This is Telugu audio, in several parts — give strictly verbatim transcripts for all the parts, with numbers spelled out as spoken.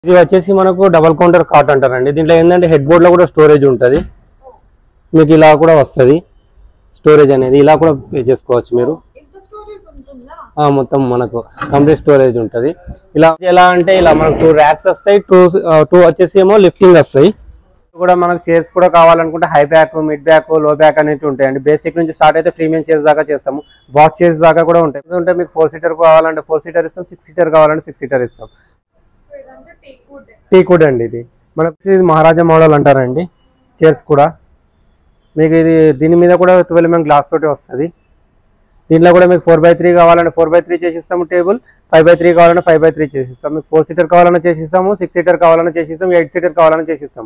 ఇది వచ్చేసి మనకు డబుల్ కౌంటర్ కాట్ అంటారండి. దీంట్లో ఏంటంటే హెడ్ బోర్డ్ లో కూడా స్టోరేజ్ ఉంటుంది. మీకు ఇలా కూడా వస్తుంది స్టోరేజ్ అనేది, ఇలా కూడా పే చేసుకోవచ్చు మీరు. మొత్తం మనకు కంప్లీట్ స్టోరేజ్ ఉంటుంది. ఇలా ఎలా అంటే ఇలా మనకు టూ ర్యాక్స్ వస్తాయి, టూ టూ వచ్చేసి ఏమో లిఫ్టింగ్ వస్తాయి. కూడా మనకు చైర్స్ కూడా కావాలనుకుంటే high back, mid back, low back అనేవి ఉంటాయండి. బేసిక్ నుంచి స్టార్ట్ అయితే ప్రీమియం చైర్స్ దాకా చేస్తాము. బాక్స్ చైర్స్ దాకా కూడా ఉంటాయి. అంటే మీకు ఫోర్ సీటర్ కావాలంటే ఫోర్ సీటర్ ఇస్తాం, సిక్స్ సీటర్ కావాలంటే సిక్స్ సీటర్ ఇస్తాం. టీకుడ్ అండి ఇది మనకు. ఇది మహారాజా మోడల్ అంటారండి చైర్స్ కూడా. మీకు ఇది దీని మీద కూడా ట్వెల్వ్ ఎంఎం గ్లాస్ తోటి వస్తుంది. దీంట్లో కూడా మీకు ఫోర్ బై త్రీ కావాలంటే ఫోర్ బై త్రీ చేసిస్తాము టేబుల్, ఫైవ్ బై త్రీ కావాలంటే ఫైవ్ బై త్రీ చేసిస్తాం. మీకు ఫోర్ సీటర్ కావాలన్నా చేసిస్తాము, సిక్స్ సీటర్ కావాలన్నా చేసిస్తాం, ఎయిట్ సీటర్ కావాలన్నా చేసిస్తాం.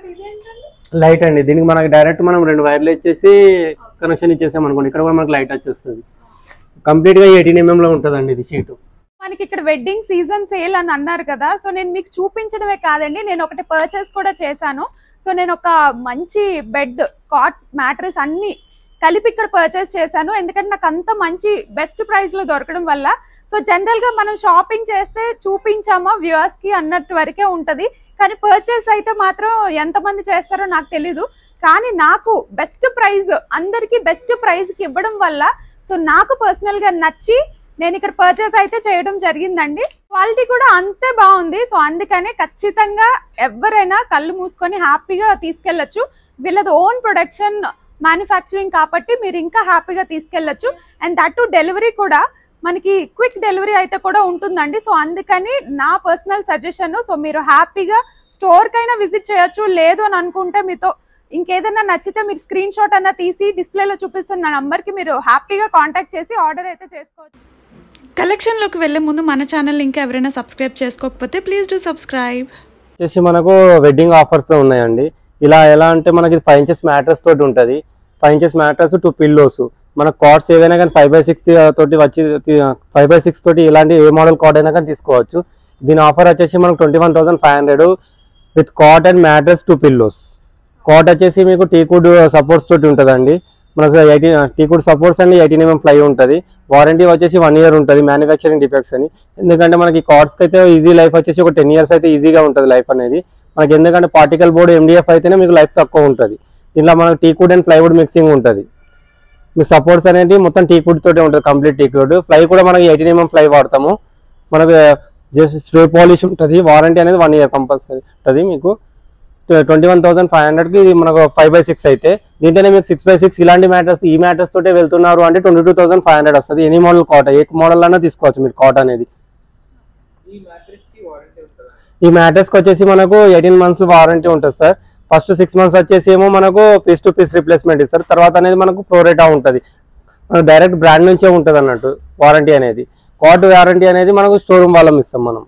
లైట్ అండి, దీనికి మనకి డైరెక్ట్ మనం రెండు వైర్లు ఇచ్చేసి కనెక్షన్ ఇచ్చేసాం అనుకోండి, ఇక్కడ కూడా మనకు లైట్ వచ్చేస్తుంది. కంప్లీట్ గా ఎయిటీన్ ఎంఎం లో ఉంటుందండి ఇది షీట్. మనకి ఇక్కడ వెడ్డింగ్ సీజన్ సేల్ అని అన్నారు కదా, సో నేను మీకు చూపించడమే కాదండి, నేను ఒకటి పర్చేస్ కూడా చేశాను. సో నేను ఒక మంచి బెడ్, కాట్, మ్యాట్రెస్ అన్ని కలిపి ఇక్కడ పర్చేస్ చేశాను. ఎందుకంటే నాకు అంత మంచి బెస్ట్ ప్రైస్ లో దొరకడం వల్ల. సో జనరల్ గా మనం షాపింగ్ చేస్తే చూపించామా వ్యూవర్స్ కి అన్నట్టు వరకే ఉంటది, కానీ పర్చేస్ అయితే మాత్రం ఎంతమంది చేస్తారో నాకు తెలీదు. కానీ నాకు బెస్ట్ ప్రైస్, అందరికి బెస్ట్ ప్రైస్ కి ఇవ్వడం వల్ల సో నాకు పర్సనల్ గా నచ్చి నేను ఇక్కడ పర్చేస్ అయితే చేయడం జరిగిందండి. క్వాలిటీ కూడా అంతే బాగుంది. సో అందుకనే ఖచ్చితంగా ఎవరైనా కళ్ళు మూసుకొని హ్యాపీగా తీసుకెళ్లొచ్చు. వీళ్ళది ఓన్ ప్రొడక్షన్, మ్యానుఫ్యాక్చరింగ్ కాబట్టి మీరు ఇంకా హ్యాపీగా తీసుకెళ్లొచ్చు. అండ్ దట్ టు డెలివరీ కూడా మనకి క్విక్ డెలివరీ అయితే కూడా ఉంటుందండి. సో అందుకని నా పర్సనల్ సజెషన్, సో మీరు హ్యాపీగా స్టోర్ కైనా విజిట్ చేయొచ్చు. లేదు అని అనుకుంటే మీతో ఇంకేదైనా నచ్చితే మీరు స్క్రీన్ షాట్ అన్న తీసి డిస్ప్లేలో చూపిస్తున్న నంబర్ కి మీరు హ్యాపీగా కాంటాక్ట్ చేసి ఆర్డర్ అయితే చేసుకోవచ్చు. కలెక్షన్లోకి వెళ్ళే ముందు మన ఛానల్ ఇంకా ఎవరైనా సబ్స్క్రైబ్ చేసుకోకపోతే ప్లీజ్ డూ సబ్స్క్రైబ్. వచ్చేసి మనకు వెడ్డింగ్ ఆఫర్స్ ఉన్నాయండి. ఇలా ఎలా అంటే మనకి ఫైవ్ ఇంచెస్ మ్యాట్రెస్ తోటి ఉంటుంది. Five inches mattress, two pillows. మన కార్డ్స్ ఏవైనా కానీ ఫైవ్ బై సిక్స్ తోటి వచ్చి ఫైవ్ బై సిక్స్ తోటి ఇలాంటి ఏ మోడల్ కార్డ్ అయినా కానీ తీసుకోవచ్చు. దీని ఆఫర్ వచ్చేసి మనకు twenty one thousand five hundred with cot and mattress, two pillows. Cot వచ్చేసి మీకు టీకుడ్ సపోర్ట్స్ తోటి ఉంటుందండి. మనకు ఎయిటీన్ టీకుడ్ సపోర్ట్స్ అండి, ఎయిటీన్ ఎంఎం ఫ్లై ఉంటుంది. వారంటీ వచ్చేసి వన్ ఇయర్ ఉంటుంది, మ్యానుఫ్యాక్చరింగ్ డిఫెక్ట్స్ అని. ఎందుకంటే మనకి కార్డ్స్కి అయితే ఈజీ లైఫ్ వచ్చేసి ఒక టెన్ ఇయర్స్ అయితే ఈజీగా ఉంటుంది లైఫ్ అనేది మనకి. ఎందుకంటే పార్టికల్ బోర్డ్ ఎండిఎఫ్ అయితేనే మీకు లైఫ్ తక్కువ ఉంటుంది. దీంట్లో మనకు టీకుడ్ అండ్ ప్లైవుడ్ మిక్సింగ్ ఉంటుంది. మీకు సపోర్ట్స్ అనేది మొత్తం టీకుడ్ తోటే ఉంటుంది, కంప్లీట్ టీకుడ్. ఫ్లై కూడా మనకి ఎయిటీన్ ఎంఎం ఫ్లై వాడతాము. మనకు జస్ట్ స్ప్రే పాలిష్ ఉంటుంది. వారంటీ అనేది వన్ ఇయర్ కంపల్సరీ ఉంటుంది. మీకు ట్వంటీ వన్ థౌసండ్ ఫైవ్ హండ్రెడ్కి ఇది మనకు ఫైవ్ బై సిక్స్ అయితే, దీంట్లోనే మీకు సిక్స్ బై సిక్స్ ఇలాంటి మ్యాటర్స్, ఈ మ్యాటర్స్ తోటే వెళ్తున్నారు అంటే twenty two thousand five hundred వస్తుంది. ఎనీ మోడల్ కాట్, ఏ మోడల్ అన్నా తీసుకోవచ్చు మీరు కాట్ అనేది. ఈ మ్యాటర్స్కి వచ్చేసి మనకు ఎయిటీన్ మంత్స్ వారంటీ ఉంటుంది సార్. ఫస్ట్ సిక్స్ మంత్స్ వచ్చేసి ఏమో మనకు పీస్ టు పీస్ రిప్లేస్మెంట్ ఇస్తారు. తర్వాత అనేది మనకు ప్రోరేటా ఉంటుంది, మనకు డైరెక్ట్ బ్రాండ్ నుంచే ఉంటుంది అన్నట్టు వారంటీ అనేది. కాట్ వారంటీ అనేది మనకు షోరూమ్ వాళ్ళం ఇస్తాం మనం.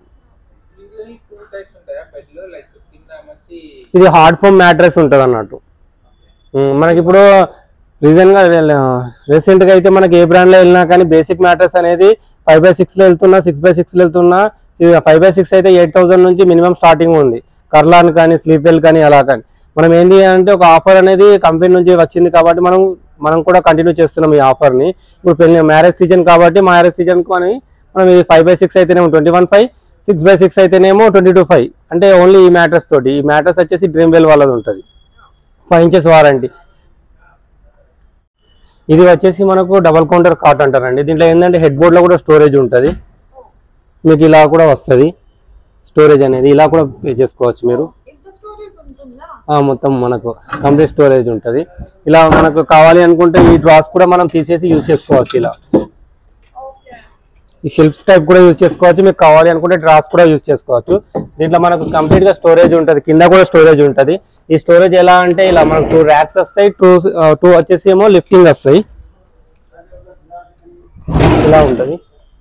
ఇది హార్డ్ ఫోమ్ మ్యాట్రెస్ ఉంటుంది అన్నట్టు. మనకి ఇప్పుడు రీజన్గా రీసెంట్గా అయితే మనకి ఏ బ్రాండ్లో వెళ్ళినా కానీ బేసిక్ మ్యాట్రెస్ అనేది ఫైవ్ బై సిక్స్లో వెళ్తున్నా, సిక్స్ బై సిక్స్లో వెళ్తున్నా. ఫైవ్ బై సిక్స్ అయితే ఎయిట్ థౌసండ్ నుంచి మినిమం స్టార్టింగ్ ఉంది. కర్లాన్ కానీ, స్లీప్వెల్ కానీ అలా కానీ. మనం ఏంటి అంటే ఒక ఆఫర్ అనేది కంపెనీ నుంచి వచ్చింది కాబట్టి మనం మనం కూడా కంటిన్యూ చేస్తున్నాం ఈ ఆఫర్ని. ఇప్పుడు పెళ్లి మ్యారేజ్ సీజన్ కాబట్టి మ్యారేజ్ సీజన్కి అని మనం ఈ ఫైవ్ బై సిక్స్ అయితేనేమో twenty one five, six by six అయితేనేమో ట్వంటీ టూ ఫైవ్ అంటే ఓన్లీ ఈ మ్యాట్రెస్ తోటి. ఈ మ్యాట్రెస్ వచ్చేసి డ్రీమ్ వెల్ వాళ్ళది ఉంటుంది, ఫైవ్ ఇంచెస్ వారంటీ. ఇది వచ్చేసి మనకు డబల్ కౌంటర్ కాట్ అంటారండి. దీంట్లో ఏంటంటే హెడ్ బోర్డ్ లో కూడా స్టోరేజ్ ఉంటుంది. మీకు ఇలా కూడా వస్తుంది స్టోరేజ్ అనేది, ఇలా కూడా పే చేసుకోవచ్చు మీరు. మొత్తం మనకు కంప్లీట్ స్టోరేజ్ ఉంటుంది. ఇలా మనకు కావాలి అనుకుంటే ఈ డ్రాస్ కూడా మనం తీసేసి యూజ్ చేసుకోవచ్చు. ఇలా ఈ షెల్ఫ్స్ టైప్ కూడా యూజ్ చేసుకోవచ్చు. మీకు కావాలి అనుకుంటే డ్రాస్ కూడా యూజ్ చేసుకోవచ్చు. దీంట్లో మనకు కంప్లీట్ గా స్టోరేజ్ ఉంటుంది, కింద కూడా స్టోరేజ్ ఉంటుంది. ఈ స్టోరేజ్ ఎలా అంటే ఇలా మనకు టూ ర్యాక్స్ వస్తాయి, టూ టూ వచ్చేసి ఏమో లిఫ్టింగ్ వస్తాయి. ఇలా ఉంటుంది.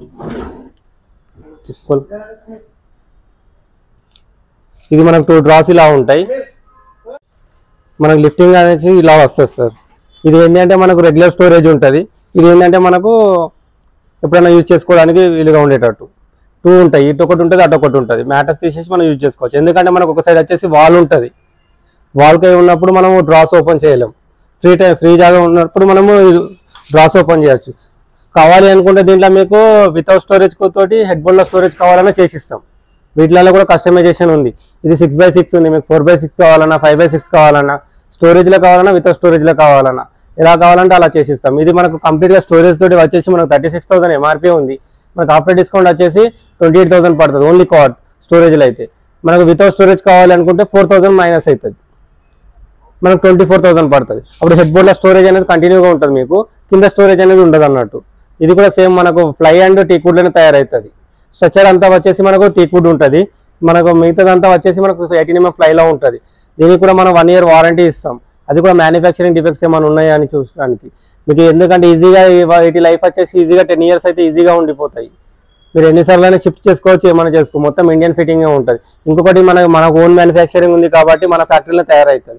ఇది మనకు టూ డ్రాస్ ఇలా ఉంటాయి. మనకు లిఫ్టింగ్ అనేసి ఇలా వస్తుంది సార్. ఇది ఏంటంటే మనకు రెగ్యులర్ స్టోరేజ్ ఉంటుంది. ఇది ఏంటంటే మనకు ఎప్పుడైనా యూజ్ చేసుకోవడానికి వీలుగా ఉండేటట్టు టూ ఉంటాయి. ఇటు ఒకటి ఉంటుంది, అటు ఒకటి ఉంటుంది. మ్యాటర్స్ తీసేసి మనం యూజ్ చేసుకోవచ్చు. ఎందుకంటే మనకు ఒక సైడ్ వచ్చేసి వాల్ ఉంటుంది. వాల్కి ఉన్నప్పుడు మనము డ్రాస్ ఓపెన్ చేయలేం. ఫ్రీ టైం ఫ్రీ జాగా ఉన్నప్పుడు మనము డ్రాస్ ఓపెన్ చేయొచ్చు. కావాలి అనుకుంటే దీంట్లో మీకు వితౌట్ స్టోరేజ్ తోటి హెడ్ బోర్డ్లో స్టోరేజ్ కావాలన్నా చేసిస్తాం. వీటిలలో కూడా కస్టమైజేషన్ ఉంది. ఇది సిక్స్ బై సిక్స్ ఉంది, మీకు ఫోర్ బై సిక్స్ కావాలన్నా ఫైవ్ బై సిక్స్ కావాలన్నా స్టోరేజ్లో కావాలన్నా వితౌట్ స్టోరేజ్లో కావాలన్నా ఎలా కావాలంటే అలా చేసిస్తాం. ఇది మనకు కంప్లీట్గా స్టోరేజ్ తోటి వచ్చేసి మనకు థర్టీ సిక్స్ థౌసండ్ ఎంఆర్పీ ఉంది. మనకు ఆఫ్టర్ డిస్కౌంట్ వచ్చేసి ట్వంటీ ఎయిట్ థౌసండ్ పడుతుంది ఓన్లీ కార్డ్ స్టోరేజ్లో అయితే. మనకు వితౌట్ స్టోరేజ్ కావాలనుకుంటే ఫోర్ థౌసండ్ మైనస్ అవుతుంది, మనకు ట్వంటీ ఫోర్ థౌసండ్ పడుతుంది. అప్పుడు హెడ్ బోర్డ్లో స్టోరేజ్ అనేది కంటిన్యూగా ఉంటుంది, మీకు కింద స్టోరేజ్ అనేది ఉండదు అన్నట్టు. ఇది కూడా సేమ్ మనకు ఫ్లై అండ్ టీక్వుడ్లోనే తయారవుతుంది. స్ట్రక్చర్ అంతా వచ్చేసి మనకు టీక్వుడ్ ఉంటుంది, మనకు మిగతాదంతా వచ్చేసి మనకు ఎయిటీన్ ఎంఎం ఫ్లైలో ఉంటుంది. దీనికి కూడా మనం వన్ ఇయర్ వారంటీ ఇస్తాం. అది కూడా మ్యానుఫ్యాక్చరింగ్ డిఫెక్ట్స్ ఏమైనా ఉన్నాయా అని చూసడానికి మీకు, ఎందుకంటే ఈజీగా వీటి లైఫ్ వచ్చేసి ఈజీగా టెన్ ఇయర్స్ అయితే ఈజీగా ఉండిపోతాయి. మీరు ఎన్నిసార్లు అయినా షిఫ్ట్ చేసుకోవచ్చు, ఏమైనా చేసుకో, మొత్తం ఇండియన్ ఫిట్టింగ్ ఉంటుంది. ఇంకొకటి మన మన ఓన్ మ్యానుఫ్యాక్చరింగ్ ఉంది కాబట్టి మన ఫ్యాక్టరీలో తయారవుతుంది.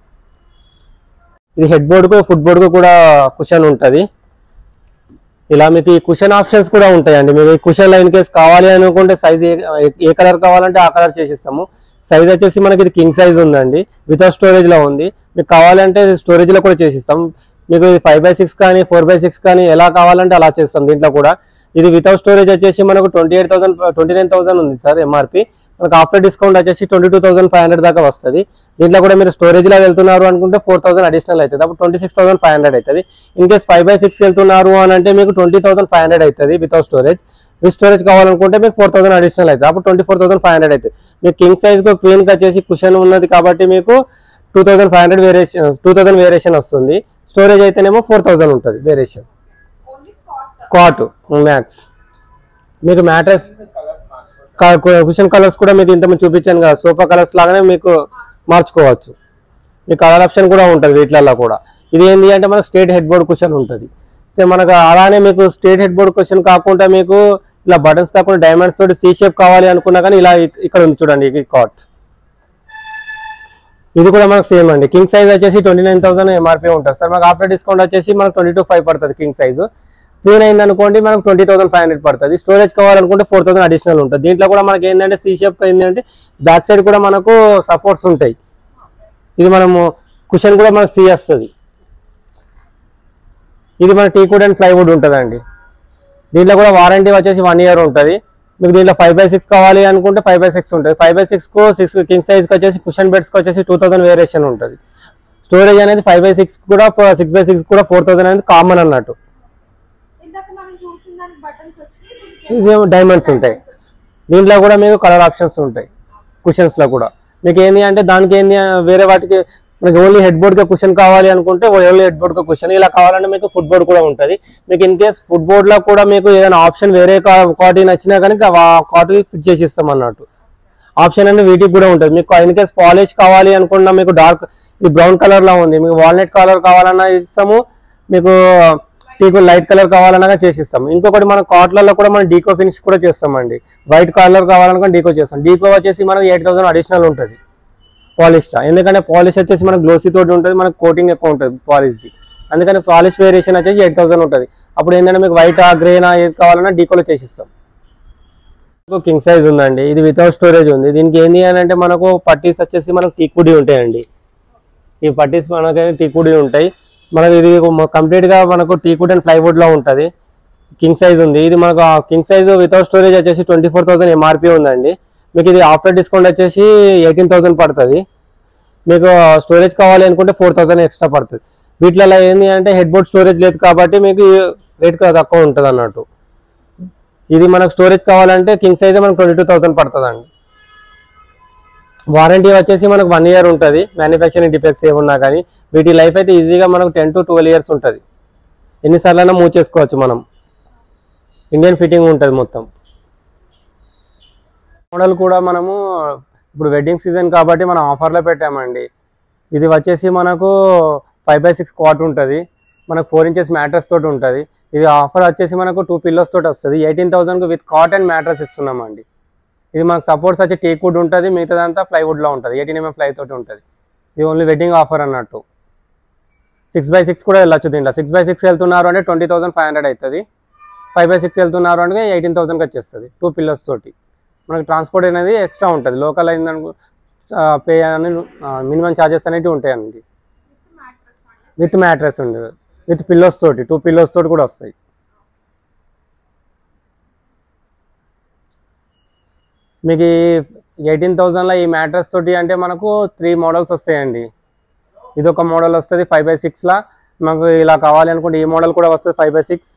ఇది హెడ్ బోర్డుకు ఫుట్ బోర్డుకు కూడా కుషన్ ఉంటుంది. ఇలా మీకు ఈ కుషన్ ఆప్షన్స్ కూడా ఉంటాయండి. మీకు ఈ కుషన్ లైన్ కేస్ కావాలి అనుకుంటే సైజ్ ఏ కలర్ కావాలంటే ఆ కలర్ చేసిస్తాము. సైజ్ వచ్చేసి మనకి ఇది కింగ్ సైజ్ ఉందండి, వితౌట్ స్టోరేజ్లో ఉంది. మీకు కావాలంటే స్టోరేజ్లో కూడా చేసిస్తాం. మీకు ఫైవ్ బై సిక్స్ కానీ ఫోర్ బై సిక్స్ కానీ ఎలా కావాలంటే అలా చేస్తాం. దీంట్లో కూడా ఇది వితౌట్ స్టోరేజ్ వచ్చేసి మనకు twenty eight thousand twenty nine thousand ఉంది సార్ ఎంఆర్పి. మనకు ఆఫ్టర్ డిస్కౌంట్ వచ్చేసి twenty two thousand five hundred దాకా వస్తుంది. దీంట్లో కూడా మీరు స్టోరేజ్లో వెళ్తున్నారు అనుకుంటే ఫోర్ థౌసండ్ అడిషనల్ అవుతుంది, అప్పుడు twenty six thousand five hundred అవుతుంది. In case five by six వెళ్తున్నారు అని అంటే మీకు ట్వంటీ థౌసండ్ ఫైవ్ హండ్రెడ్ అవుతుంది వితౌట్ స్టోరేజ్. విత్ స్టోరేజ్ కావాలనుకుంటే మీకు ఫోర్ థౌసండ్ అడిషనల్ అవుతుంది, అప్పుడు twenty four thousand five hundred అవుతుంది. మీకు కింగ్ సైజ్కు క్వీన్కి వచ్చేసి కుషన్ ఉన్నది కాబట్టి మీకు two thousand five hundred variation two thousand variation వస్తుంది. స్టోరేజ్ అయితేనేమో ఫోర్ థౌసండ్ ఉంటుంది వేరియేషన్. కాట్ మ్యాక్స్ మీకు మ్యాట్రెస్ కుషన్ కలర్స్ కూడా మీకు ఇంతకుముందు చూపించాను కదా, సోఫా కలర్స్ లాగానే మీకు మార్చుకోవచ్చు. మీకు కలర్ ఆప్షన్ కూడా ఉంటుంది వీటిలలో కూడా. ఇది ఏంటి అంటే మనకు స్ట్రేట్ హెడ్ బోర్డ్ కుషన్ ఉంటుంది. సో మనకు అలానే మీకు స్ట్రేట్ హెడ్ బోర్డ్ కుషన్ కాకుండా మీకు ఇలా బటన్స్ కాకుండా డైమండ్స్ తోటి సి షేప్ కావాలి అనుకున్నా కానీ ఇలా ఇక్కడ ఉంది చూడండి ఈ కాట్. ఇది కూడా మనకు సేమ్ అండి. కింగ్ సైజ్ వచ్చేసి ట్వంటీ నైన్ థౌసండ్ ఎంఆర్పీ ఉంటుంది సార్. మనకు ఆఫ్టర్ డిస్కౌంట్ వచ్చేసి మనకు ట్వంటీ టూ ఫైవ్ పడుతుంది కింగ్ సైజ్. క్వీన్ అయింది అనుకోండి మనకు ట్వంటీ థౌసండ్ ఫైవ్ హండ్రెడ్ పడుతుంది. స్టోరేజ్ కావాలనుకుంటే ఫోర్ థౌసండ్ అడిషనల్ ఉంటుంది. దీంట్లో కూడా మనకి ఏంటంటే సి షేప్ ఏంటంటే బ్యాక్ సైడ్ కూడా మనకు సపోర్ట్స్ ఉంటాయి. ఇది మనము కుషన్ కూడా మనకు సి వస్తుంది. ఇది మన టీకుడ్ అండ్ ప్లైవుడ్ ఉంటుందండి. దీంట్లో కూడా వారంటీ వచ్చేసి వన్ ఇయర్ ఉంటుంది. మీకు దీంట్లో ఫైవ్ బై సిక్స్ కావాలి అనుకుంటే ఫైవ్ బై సిక్స్ ఉంటుంది. ఫైవ్ బై సిక్స్కు సిక్స్ కింగ్ సైజ్కి వచ్చేసి కుషన్ బెడ్స్కి వచ్చేసి టూ థౌసండ్ వేరియేషన్ ఉంటుంది. స్టోరేజ్ అనేది ఫైవ్ బై సిక్స్ కూడా సిక్స్ బై సిక్స్ కూడా ఫోర్ థౌసండ్ అనేది కామన్ అన్నట్టు. డైమండ్స్ ఉంటాయి. దీంట్లో కూడా మీకు కలర్ ఆప్షన్స్ ఉంటాయి కుషన్స్లో కూడా. మీకు ఏంటి అంటే దానికి ఏంటి వేరే వాటికి మనకి ఓన్లీ హెడ్ బోర్డ్గా కుషన్ కావాలి అనుకుంటే ఓన్లీ హెడ్ బోర్డ్గా కుషన్, ఇలా కావాలంటే మీకు ఫుట్ బోర్డ్ కూడా ఉంటుంది. మీకు ఇన్ కేస్ ఫుట్ బోర్డ్లో కూడా మీకు ఏదైనా ఆప్షన్ వేరే కాటి నచ్చినా కానీ కాటి ఫిట్ చేసి ఇస్తాం అన్నట్టు. ఆప్షన్ అనేది వీటికి కూడా ఉంటుంది. మీకు ఇన్ కేస్ పాలిష్ కావాలి అనుకున్నా మీకు డార్క్ ఇది బ్రౌన్ కలర్లో ఉంది, మీకు వాల్నట్ కలర్ కావాలన్నా ఇస్తాము, మీకు టీకు లైట్ కలర్ కావాలన్నా చేసిస్తాం. ఇంకొకటి మన కాట్లలో కూడా మనం డీకో ఫినిష్ కూడా చేస్తామండి. వైట్ కలర్ కావాలనుకుంటే డీకో చేస్తాం. డీకో వచ్చేసి మనకు ఎయిట్ థౌసండ్ అడిషనల్ ఉంటుంది పాలిష్. ఎందుకంటే పాలిష్ వచ్చేసి మనకు గ్లోసీ తోటి ఉంటుంది, మనకు కోటింగ్ ఎక్కువ ఉంటుంది పాలిష్ది. అందుకని పాలిష్ వేరియేషన్ వచ్చేసి ఎయిట్ థౌసండ్ ఉంటుంది. అప్పుడు ఏంటంటే మీకు వైట్ ఆ గ్రేనా ఏది కావాలన్నా డీకోలో చేసిస్తాం. కింగ్ సైజ్ ఉందండి, ఇది వితౌట్ స్టోరేజ్ ఉంది. దీనికి ఏంటి అని అంటే మనకు పట్టీస్ వచ్చేసి మనకు టీకుడి ఉంటాయండి. ఈ పట్టీస్ మనకి టీకుడి ఉంటాయి. మనకు ఇది కంప్లీట్గా మనకు టీకుడ్ అండ్ ప్లైవుడ్లో ఉంటుంది. కింగ్ సైజ్ ఉంది. ఇది మనకు కింగ్ సైజ్ వితౌట్ స్టోరేజ్ వచ్చేసి ట్వంటీ ఫోర్ థౌసండ్ ఎంఆర్పీ ఉందండి. మీకు ఇది ఆఫ్టర్ డిస్కౌంట్ వచ్చేసి ఎయిటీన్ థౌసండ్ పడుతుంది. మీకు స్టోరేజ్ కావాలి అనుకుంటే ఫోర్ థౌసండ్ ఎక్స్ట్రా పడుతుంది. వీటిలో ఏంటి అంటే హెడ్ బోర్డ్ స్టోరేజ్ లేదు కాబట్టి మీకు రేట్ తక్కువ ఉంటుంది అన్నట్టు. ఇది మనకు స్టోరేజ్ కావాలంటే కింగ్ సైజ్ మనకు ట్వంటీ టూ థౌసండ్ పడుతుందండి. వారంటీ వచ్చేసి మనకు వన్ ఇయర్ ఉంటుంది. మ్యానుఫ్యాక్చరింగ్ డిఫెక్ట్స్ ఏమున్నా కానీ వీటి లైఫ్ అయితే ఈజీగా మనకు టెన్ టు ట్వెల్వ్ ఇయర్స్ ఉంటుంది. ఎన్నిసార్లు అయినా మూవ్ చేసుకోవచ్చు మనం. ఇండియన్ ఫిట్టింగ్ ఉంటుంది మొత్తం. మోడల్ కూడా మనము ఇప్పుడు వెడ్డింగ్ సీజన్ కాబట్టి మనం ఆఫర్లో పెట్టామండి. ఇది వచ్చేసి మనకు ఫైవ్ బై సిక్స్ కాట్ ఉంటుంది, మనకు ఫోర్ ఇంచెస్ మ్యాట్రస్ తోటి ఉంటుంది. ఇది ఆఫర్ వచ్చేసి మనకు టూ పిల్లోస్ తోటి వస్తుంది. ఎయిటీన్ థౌసండ్కి విత్ కాట్ అండ్ మ్యాట్రస్ ఇస్తున్నామండి. ఇది మనకు సపోర్ట్స్ వచ్చి టేక్వుడ్ ఉంటుంది, మిగతాదంతా ప్లైవుడ్లో ఉంటుంది. ఎయిటీన్ ఎంఎం ఫ్లై తోటి ఉంటుంది. ఇది ఓన్లీ వెడ్డింగ్ ఆఫర్ అన్నట్టు. సిక్స్ బై సిక్స్ కూడా వెళ్ళొచ్చు దీంట్లో. సిక్స్ బై సిక్స్ వెళ్తున్నారు అంటే ట్వంటీ థౌసండ్ ఫైవ్ హండ్రెడ్ అవుతుంది. ఫైవ్ బై సిక్స్ వెళ్తున్నారు అంటే ఎయిటీన్ థౌసండ్కి వచ్చేస్తుంది టూ పిల్లోస్ తోటి. మనకి ట్రాన్స్పోర్ట్ అనేది ఎక్స్ట్రా ఉంటుంది. లోకల్ అయిందనుకో పే అని మినిమం ఛార్జెస్ అనేవి ఉంటాయండి. విత్ మ్యాట్రెస్ ఉండేది, విత్ పిల్లోస్ తోటి, టూ పిల్లోస్ తోటి కూడా వస్తాయి. మీకు ఎయిటీన్ థౌజండ్లో ఈ మ్యాట్రెస్ తోటి అంటే మనకు త్రీ మోడల్స్ వస్తాయండి. ఇది ఒక మోడల్ వస్తుంది ఫైవ్ బై సిక్స్లా. మాకు ఇలా కావాలి అనుకుంటే ఈ మోడల్ కూడా వస్తుంది five by six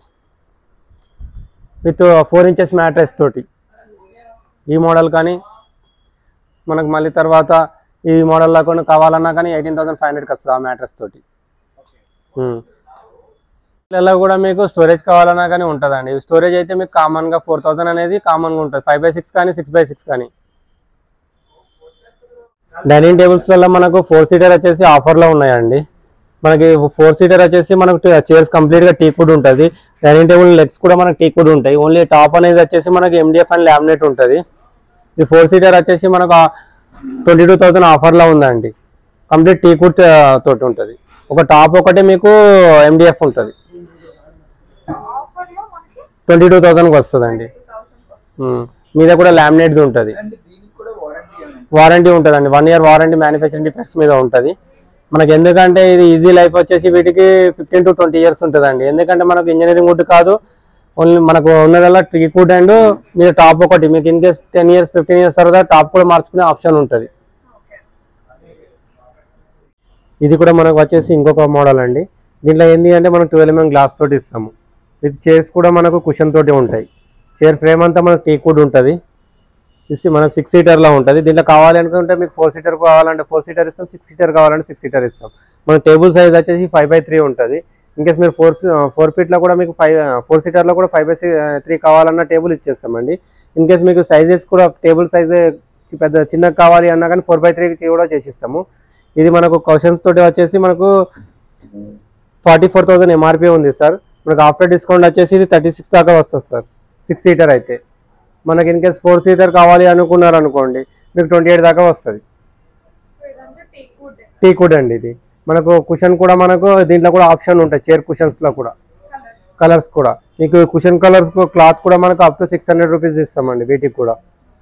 with four inches mattress తోటి. ఈ మోడల్ కానీ మనకు మళ్ళీ తర్వాత ఈ మోడల్లో కొన్ని కావాలన్నా కానీ ఎయిటీన్ థౌసండ్ ఫైవ్ హండ్రెడ్కి వస్తుంది ఆ మ్యాట్రెస్ తోటి. ఇలా కూడా మీకు స్టోరేజ్ కావాలన్నా కానీ ఉంటుందండి. స్టోరేజ్ అయితే మీకు కామన్గా ఫోర్ థౌసండ్ అనేది కామన్గా ఉంటుంది, ఫైవ్ బై సిక్స్ కానీ సిక్స్ బై సిక్స్ కానీ. డైనింగ్ టేబుల్స్లలో మనకు ఫోర్ సీటర్ వచ్చేసి ఆఫర్లో ఉన్నాయండి. మనకి ఫోర్ సీటర్ వచ్చేసి మనకు చైర్స్ కంప్లీట్గా టీక్ వుడ్ ఉంటుంది. డైనింగ్ టేబుల్ లెగ్స్ కూడా మనకు టీక్ వుడ్ ఉంటాయి. ఓన్లీ టాప్ అనేది వచ్చేసి మనకి ఎండిఎఫ్ అండ్ లామినేట్ ఉంటుంది. ఈ ఫోర్ సీటర్ వచ్చేసి మనకు ట్వంటీ టూ థౌసండ్ ఆఫర్లో ఉందండి. కంప్లీట్ టీక్ వుడ్ తోటి ఉంటుంది. ఒక టాప్ ఒకటి మీకు ఎండిఎఫ్ ఉంటుంది, ట్వంటీ టూ థౌసండ్కి వస్తుందండి. మీద కూడా లామినేట్ది ఉంటుంది, వారంటీ ఉంటుందండి. One year warranty manufacturing defects మీద ఉంటుంది మనకి. ఎందుకంటే ఇది ఈజీ లైఫ్ వచ్చేసి వీటికి ఫిఫ్టీన్ టు ట్వంటీ ఇయర్స్ ఉంటుందండి. ఎందుకంటే మనకు ఇంజనీరింగ్ వుడ్ కాదు, ఓన్లీ మనకు ఉన్నదల్లా టీక్ వుడ్ అండ్ మీద టాప్ ఒకటి. మీకు in case ten years fifteen years తర్వాత టాప్ కూడా మార్చుకునే ఆప్షన్ ఉంటుంది. ఇది కూడా మనకు వచ్చేసి ఇంకొక మోడల్ అండి. దీంట్లో ఏంటి అంటే మనం ట్వెల్వ్ ఎంఎం గ్లాస్ తోటి ఇస్తాము. విత్ చైర్స్ కూడా మనకు కుషన్ తోటి ఉంటాయి. చైర్ ఫ్రేమ్ అంతా మనకు టీక్ వుడ్ ఉంటుంది. ఇది మనకు సిక్స్ సీటర్లో ఉంటుంది. దీంట్లో కావాలి అనుకుంటే మీకు ఫోర్ సీటర్ కావాలంటే ఫోర్ సీటర్ ఇస్తాం, సిక్స్ సీటర్ కావాలంటే సిక్స్ సీటర్ ఇస్తాం. మన టేబుల్ సైజ్ వచ్చేసి ఫైవ్ బై త్రీ ఉంటుంది. ఇన్కేస్ మీరు ఫోర్ ఫోర్ ఫీట్లో కూడా మీకు ఫైవ్ ఫోర్ సీటర్లో కూడా ఫైవ్ బై త్రీ కావాలన్న టేబుల్ ఇచ్చేస్తామండి. ఇన్కేస్ మీకు సైజెస్ కూడా టేబుల్ సైజ్ పెద్ద చిన్నగా కావాలి అన్నా కానీ ఫోర్ బై త్రీ కూడా చేసిస్తాము. ఇది మనకు క్వశ్చన్స్ తోటి వచ్చేసి మనకు ఫార్టీ ఫోర్ థౌసండ్ ఎంఆర్పీ ఉంది సార్. మనకు ఆఫ్టర్ డిస్కౌంట్ వచ్చేసి ఇది థర్టీ సిక్స్ దాకా వస్తుంది సార్ సిక్స్ సీటర్ అయితే. మనకి ఇన్కేస్ ఫోర్ సీటర్ కావాలి అనుకున్నారు అనుకోండి మీకు ట్వంటీ ఎయిట్ దాకా వస్తుంది. టీక్ వుడ్ అండి. ఇది మనకు కుషన్ కూడా మనకు దీంట్లో కూడా ఆప్షన్ ఉంటాయి. చైర్ కుషన్స్లో కూడా కలర్స్ కూడా మీకు కుషన్ కలర్స్ క్లాత్ కూడా మనకు up to six hundred rupees ఇస్తామండి. వీటికి కూడా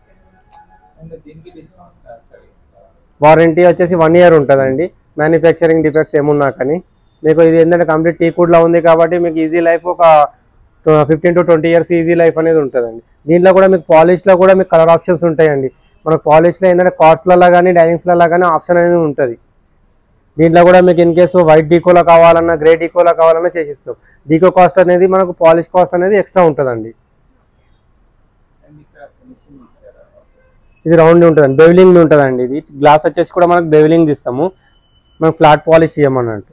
వారంటీ వచ్చేసి వన్ ఇయర్ ఉంటుందండి. మ్యానుఫ్యాక్చరింగ్ డిఫెక్ట్స్ ఏమున్నా కానీ మీకు ఇది ఏంటంటే కంప్లీట్ టీక్ వుడ్లో ఉంది కాబట్టి మీకు ఈజీ లైఫ్ ఒక fifteen to twenty years easy life అనేది ఉంటుందండి. దీంట్లో కూడా మీకు పాలిష్లో కూడా మీకు కలర్ ఆప్షన్స్ ఉంటాయండి. మనకు పాలిష్లో ఏంటంటే కార్డ్స్లలో కానీ డైనింగ్స్లలో కానీ ఆప్షన్ అనేది ఉంటుంది. దీంట్లో కూడా మీకు ఇన్ కేసు వైట్ డీకోలో కావాలన్నా గ్రే డీకోలో కావాలన్నా చేసిస్తాం. డీకో కాస్ట్ అనేది మనకు పాలిష్ కాస్ట్ అనేది ఎక్స్ట్రా ఉంటుందండి. ఇది రౌండ్ ఉంటుందండి, బెవిలింగ్ ఉంటుందండి. ఇది గ్లాస్ వచ్చేసి కూడా మనకు బెవిలింగ్ ఇస్తాము, మనకు ఫ్లాట్ పాలిష్ చేయమన్నట్టు.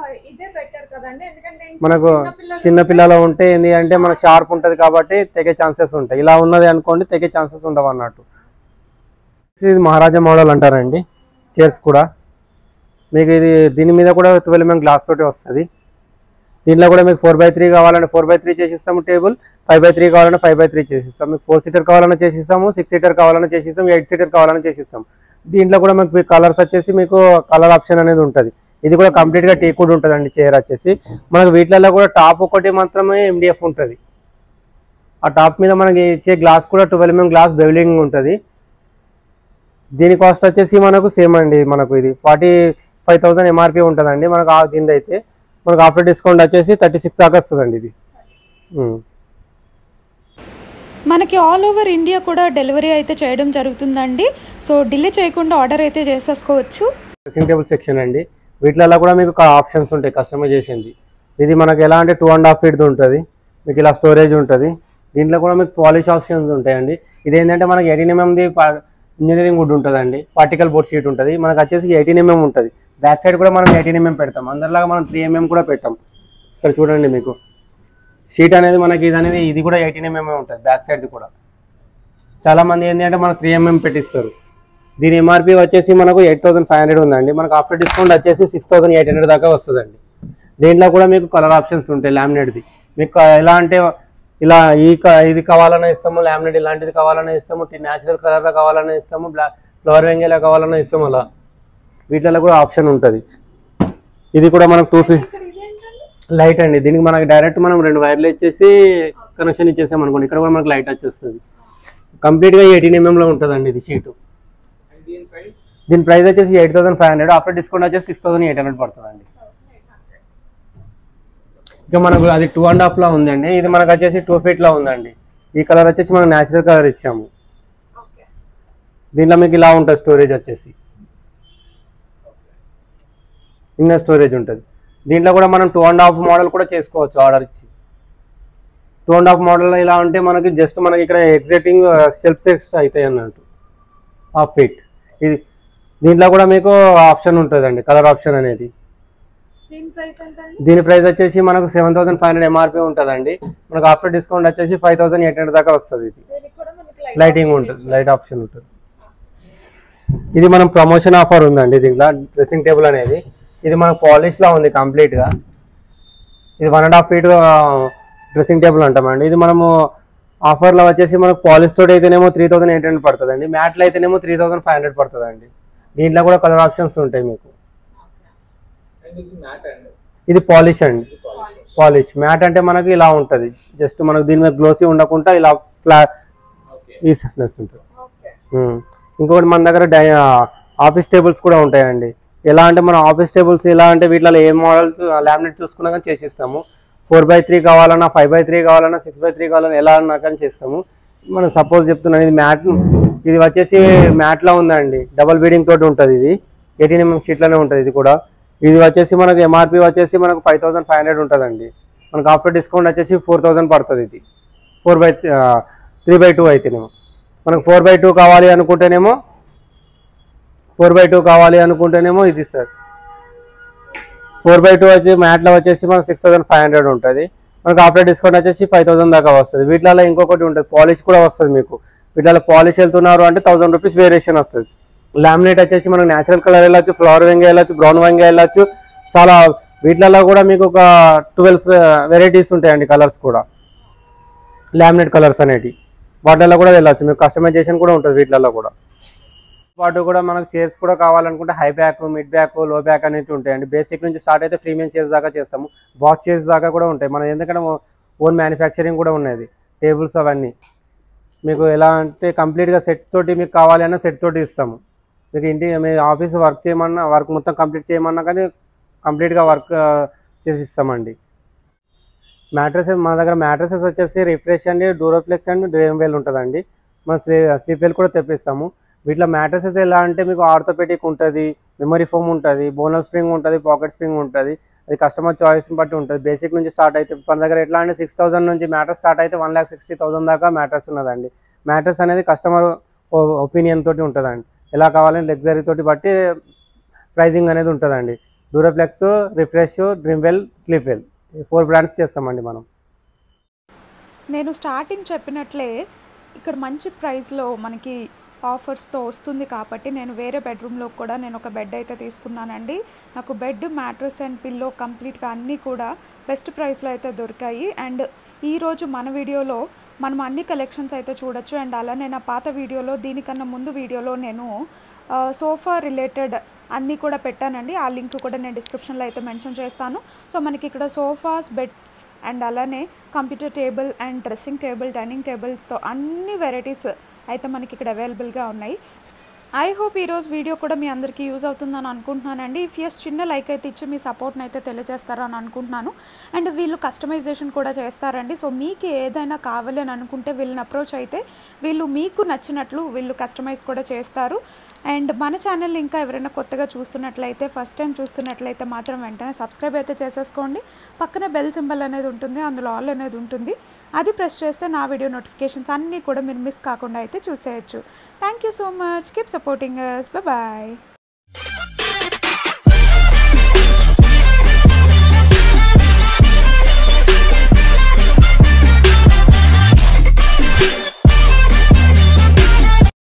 మనకు చిన్న పిల్లలు ఉంటే ఏంటి అంటే మనకు షార్ప్ ఉంటుంది కాబట్టి తెగే ఛాన్సెస్ ఉంటాయి. ఇలా ఉన్నది అనుకోండి తెగే ఛాన్సెస్ ఉండవు అన్నట్టు. ఇది మహారాజా మోడల్ అంటారండి. చైర్స్ కూడా మీకు ఇది దీని మీద కూడా ట్వెల్వ్ ఎంఎం గ్లాస్ తోటి వస్తుంది. దీంట్లో కూడా మీకు ఫోర్ బై త్రీ కావాలంటే ఫోర్ బై త్రీ చేసిస్తాము టేబుల్, ఫైవ్ బై త్రీ కావాలంటే ఫైవ్ బై త్రీ చేసిస్తాం. మీకు ఫోర్ సీటర్ కావాలన్నా చేసిస్తాము, సిక్స్ సీటర్ కావాలన్నా చేసిస్తాం, ఎయిట్ సీటర్ కావాలన్నా చేసిస్తాం. దీంట్లో కూడా మీకు కలర్స్ వచ్చేసి మీకు కలర్ ఆప్షన్ అనేది ఉంటుంది. ఇది కూడా కంప్లీట్గా టీక్ వుడ్ ఉంటుందండి. చైర్ వచ్చేసి మనకు వీటిలలో కూడా టాప్ ఒకటి మాత్రమే ఎండిఎఫ్ ఉంటుంది. ఆ టాప్ మీద మనకి ఇచ్చే గ్లాస్ కూడా ట్వెల్వ్ ఎంఎం గ్లాస్ బెవిలింగ్ ఉంటుంది. దీని కాస్ట్ వచ్చేసి మనకు సేమ్ అండి. మనకు ఇది ఫార్టీ ఫైవ్ థౌసండ్ ఎంఆర్పీ ఉంటుందండి. మనకు దీని అయితే మనకు ఆఫ్టర్ డిస్కౌంట్ వచ్చేసి థర్టీ సిక్స్ దాకా వస్తుందండి. ఇది మనకి ఆల్ ఓవర్ ఇండియా కూడా డెలివరీ అయితే చేయడం జరుగుతుందండి. సో డిలే చేయకుండా ఆర్డర్ అయితే చేసేసుకోవచ్చు. డ్రెస్సింగ్ టేబుల్ సెక్షన్ అండి. వీటిలలో కూడా మీకు ఆప్షన్స్ ఉంటాయి కస్టమైజేషన్ది. ఇది మనకు ఎలా అంటే టూ అండ్ హాఫ్ ఫీట్ది ఉంటుంది. మీకు ఇలా స్టోరేజ్ ఉంటుంది. దీంట్లో కూడా మీకు పాలిష్ ఆప్షన్స్ ఉంటాయండి. ఇది ఏంటంటే మనకి ఎయిటీన్ ఎంఎంది ఇంజనీరింగ్ వుడ్ ఉంటుందండి. పార్టికల్ బోర్డ్ షీట్ ఉంటుంది. మనకు వచ్చేసి ఎయిటీన్ ఎంఎం ఉంటుంది. బ్యాక్ సైడ్ కూడా మనం ఎయిటీన్ ఎంఎం పెడతాం. అందరిలాగా మనం త్రీ ఎంఎం కూడా పెట్టాం. ఇక్కడ చూడండి మీకు షీట్ అనేది మనకి ఇది అనేది ఇది కూడా ఎయిటీన్ ఎంఎం ఉంటుంది. బ్యాక్ సైడ్ది కూడా చాలా మంది ఏంటి అంటే మనకు త్రీ ఎంఎం పెట్టిస్తారు. దీని ఎంఆర్పీ వచ్చేసి మనకు ఎయిట్ థౌసండ్ ఫైవ్ హండ్రెడ్ ఉందండి. మనకు ఆఫ్టర్ డిస్కౌంట్ వచ్చేసి సిక్స్ థౌసండ్ ఎయిట్ హండ్రెడ్ దాకా వస్తుందండి. దీంట్లో కూడా మీకు కలర్ ఆప్షన్స్ ఉంటాయి. లామినేట్ది మీకు ఎలా అంటే ఇలా ఈ ఇది కావాలన్నా ఇస్తాము, లామినేట్ ఇలాంటిది కావాలన్నా ఇస్తాము, న్యాచురల్ కలర్లో కావాలన్నా ఇస్తాము, బ్లాక్ ఫ్లవర్ వెంగేలా కావాలన్నా ఇస్తాము. అలా వీటిలో కూడా ఆప్షన్ ఉంటుంది. ఇది కూడా మనకు టూ ఫీట్ లైట్ అండి. దీనికి మనకి డైరెక్ట్ మనం రెండు వైర్లు ఇచ్చేసి కనెక్షన్ ఇచ్చేసాం అనుకోండి, ఇక్కడ కూడా మనకు లైట్ వచ్చేస్తుంది. కంప్లీట్గా ఎయిటీన్ ఎంఎంలో ఉంటుందండి ఇది షీటు. దీని ప్రైస్ వచ్చేసి eight thousand five hundred after discount వచ్చేసి సిక్స్ థౌసండ్ ఎయిట్ హండ్రెడ్ పడుతుందండి. ఇక మనకు అది టూ అండ్ హాఫ్ లా ఉందండి. ఇది మనకు వచ్చేసి టూ ఫీట్ లా ఉందండి. ఈ కలర్ వచ్చేసి మనం న్యాచురల్ కలర్ ఇచ్చాము. దీంట్లో మీకు ఇలా ఉంటుంది స్టోరేజ్ వచ్చేసి, ఇన్నర్ స్టోరేజ్ ఉంటుంది. దీంట్లో కూడా మనం టూ అండ్ హాఫ్ మోడల్ కూడా చేసుకోవచ్చు ఆర్డర్ ఇచ్చి. టూ అండ్ హాఫ్ మోడల్ ఇలా ఉంటే మనకి జస్ట్ మనకి ఇక్కడ ఎగ్జిటింగ్ షెల్ఫ్స్ ఎక్స్ట్రా అవుతాయి అన్నట్టు హాఫ్ ఫీట్. ఇది దీంట్లో కూడా మీకు ఆప్షన్ ఉంటుందండి, కలర్ ఆప్షన్ అనేది. దీని ప్రైస్ వచ్చేసి మనకు seven thousand five hundred MRP ఉంటుందండి. మనకు ఆఫ్టర్ డిస్కౌంట్ వచ్చేసి ఫైవ్ థౌసండ్ ఎయిట్ హండ్రెడ్ దాకా వస్తుంది. ఇది లైటింగ్ ఉంటుంది, లైట్ ఆప్షన్ ఉంటుంది. ఇది మనం ప్రమోషన్ ఆఫర్ ఉందండి దీంట్లో. డ్రెస్సింగ్ టేబుల్ అనేది ఇది మనకు పాలిష్లో ఉంది కంప్లీట్గా. ఇది one and half feet dressing table అంటామండి. ఇది మనము ఆఫర్లో వచ్చేసి మనకు పాలిష్ తోటి అయితేనేమో త్రీ థౌసండ్ ఎయిట్ హండ్రెడ్ పడుతుందండి, మ్యాట్లో అయితేనేమో త్రీ థౌసండ్ ఫైవ్ హండ్రెడ్ పడుతుందండి. దీంట్లో కూడా కలర్ ఆప్షన్స్ ఉంటాయి మీకు. ఇది పాలిష్ అండి, పాలిష్. మ్యాట్ అంటే మనకి ఇలా ఉంటుంది, జస్ట్ మనకు దీని మీద గ్లోసీ ఉండకుండా ఇలా ఫ్లా ఈ సఫ్నెస్ ఉంటుంది. ఇంకొకటి మన దగ్గర డై ఆఫీస్ టేబుల్స్ కూడా ఉంటాయండి. ఎలా అంటే మనం ఆఫీస్ టేబుల్స్ ఎలా అంటే వీటిలో ఏ మోడల్ లామినేట్ చూసుకున్నా కానీ చేసిస్తాము. ఫోర్ బై త్రీ కావాలన్నా, ఫైవ్ బై త్రీ కావాలన్నా, సిక్స్ బై త్రీ కావాలన్నా ఎలా అన్నా కానీ చేస్తాము. మనం సపోజ్ చెప్తున్నాను, ఇది మ్యాట్, ఇది వచ్చేసి మ్యాట్లో ఉందండి, డబల్ బీడింగ్ తోటి ఉంటుంది. ఇది ఎయిటీన్ ఎంఎం షీట్లోనే ఉంటుంది. ఇది కూడా ఇది వచ్చేసి మనకు ఎంఆర్పి వచ్చేసి మనకు ఫైవ్ థౌసండ్ ఫైవ్ హండ్రెడ్ ఉంటుందండి. మనకు ఆఫ్టర్ డిస్కౌంట్ వచ్చేసి ఫోర్ థౌసండ్ పడుతుంది. ఇది four by three by two అయితేనేమో. మనకు ఫోర్ బై టూ కావాలి అనుకుంటేనేమో ఫోర్ బై టూ కావాలి అనుకుంటేనేమో ఇది సార్ ఫోర్ బై టూ వచ్చి మ్యాట్లో వచ్చేసి మనకు సిక్స్ థౌసండ్ ఫైవ్ హండ్రెడ్ ఉంటుంది. మనకు ఆఫ్టర్ డిస్కౌంట్ వచ్చేసి ఫైవ్ థౌసండ్ దాకా వస్తుంది. వీటిలో ఇంకొకటి ఉంటుంది, పాలిష్ కూడా వస్తుంది మీకు. వీటిలో పాలిష్ వెళ్తున్నారు అంటే థౌసండ్ రూపీస్ వేరియేషన్ వస్తుంది. లామినేట్ వచ్చేసి మనకు న్యాచురల్ కలర్ వెళ్ళొచ్చు, ఫ్లవర్ వెంగా వెళ్ళొచ్చు, బ్రౌన్ వెంగా వెళ్ళొచ్చు. చాలా వీటిలలో కూడా మీకు ఒక ట్వెల్వ్ వెరైటీస్ ఉంటాయండి కలర్స్ కూడా, లామినేట్ కలర్స్ అనేవి. వాటిల్లో కూడా వెళ్ళొచ్చు, మీకు కస్టమైజేషన్ కూడా ఉంటుంది వీటిలలో కూడా. పాటు కూడా మనకు చైర్స్ కూడా కావాలనుకుంటే high back, mid back, low back అనేవి ఉంటాయండి. బేసిక్ నుంచి స్టార్ట్ అయితే ప్రీమియం చైర్స్ దాకా చేస్తాము, బాక్స్ చైర్స్ దాకా కూడా ఉంటాయి. మనం ఎందుకంటే ఓన్ మ్యానుఫ్యాక్చరింగ్ కూడా ఉన్నది, టేబుల్స్ అవన్నీ. మీకు ఎలా అంటే కంప్లీట్గా సెట్ తోటి మీకు కావాలి అన్న సెట్ తోటి ఇస్తాము. మీకు ఇంటి మీ ఆఫీస్ వర్క్ చేయమన్నా, వర్క్ మొత్తం కంప్లీట్ చేయమన్నా కానీ కంప్లీట్గా వర్క్ చేసి ఇస్తామండి. మ్యాట్రసెస్ మన దగ్గర మ్యాట్రసెస్ వచ్చేసి రిఫ్రెష్ అండి, డూరోప్లెక్స్ అండ్ డ్రీమ్వెల్ ఉంటుందండి. మనం స్లీప్ వెల్ కూడా తెప్పిస్తాము. వీటిలో మ్యాట్రసెస్ ఎలా అంటే మీకు ఆర్థోపెడిక్ ఉంటుంది, మెమరీ ఫోమ్ ఉంటుంది, బోనల్ స్ప్రింగ్ ఉంటుంది, పాకెట్ స్ప్రింగ్ ఉంటుంది. అది కస్టమర్ చాయిస్ని బట్టి ఉంటుంది. బేసిక్ నుంచి స్టార్ట్ అయితే మన దగ్గర ఎట్లా అంటే సిక్స్ థౌసండ్ నుంచి మ్యాట్రస్ స్టార్ట్ అయితే వన్ ల్యాక్ సిక్స్టీ థౌసండ్ దాకా మ్యాట్రస్ ఉన్నదండి. మ్యాట్రస్ అనేది కస్టమర్ ఒపీనియన్ తోటి ఉంటుందండి, ఎలా కావాలని లగ్జరీ తోటి బట్టి ప్రైజింగ్ అనేది ఉంటుందండి. Duroflex, Refresh, Dreamwell, Sleepwell four brands చేస్తామండి మనం. నేను స్టార్టింగ్ చెప్పినట్లే ఇక్కడ మంచి ప్రైస్లో మనకి ఆఫర్స్తో వస్తుంది కాబట్టి నేను వేరే బెడ్రూమ్లో కూడా నేను ఒక బెడ్ అయితే తీసుకున్నానండి. నాకు బెడ్, మ్యాట్రస్ అండ్ పిల్లో కంప్లీట్గా అన్నీ కూడా బెస్ట్ ప్రైస్లో అయితే దొరికాయి. అండ్ ఈరోజు మన వీడియోలో మనం అన్ని కలెక్షన్స్ అయితే చూడొచ్చు. అండ్ అలానే నా పాత వీడియోలో, దీనికన్నా ముందు వీడియోలో నేను సోఫా రిలేటెడ్ అన్నీ కూడా పెట్టానండి. ఆ లింక్ కూడా నేను డిస్క్రిప్షన్లో అయితే మెన్షన్ చేస్తాను. సో మనకి ఇక్కడ సోఫాస్, బెడ్స్ అండ్ అలానే computer table and dressing table, dining టేబుల్స్తో అన్ని వెరైటీస్ అయితే మనకి ఇక్కడ అవైలబుల్గా ఉన్నాయి. ఐ హోప్ ఈరోజు వీడియో కూడా మీ అందరికీ యూజ్ అవుతుందని అనుకుంటున్నానండి. ఇఫ్ ఎస్ చిన్న లైక్ అయితే ఇచ్చి మీ సపోర్ట్ని అయితే తెలియజేస్తారని అనుకుంటున్నాను. అండ్ వీళ్ళు కస్టమైజేషన్ కూడా చేస్తారండి. సో మీకు ఏదైనా కావాలి అని అనుకుంటే వీళ్ళని అప్రోచ్ అయితే వీళ్ళు మీకు నచ్చినట్లు వీళ్ళు కస్టమైజ్ కూడా చేస్తారు. అండ్ మన ఛానల్ ఇంకా ఎవరైనా కొత్తగా చూస్తున్నట్లయితే, ఫస్ట్ టైం చూస్తున్నట్లయితే మాత్రం వెంటనే సబ్స్క్రైబ్ అయితే చేసేసుకోండి. పక్కన బెల్ సింబల్ అనేది ఉంటుంది, అందులో ఆల్ అనేది ఉంటుంది. అది ప్రెస్ చేస్తే నా వీడియో నోటిఫికేషన్స్ అన్నీ కూడా మీరు మిస్ కాకుండా అయితే చూసేయచ్చు. Thank you so much. Keep supporting us. Bye bye.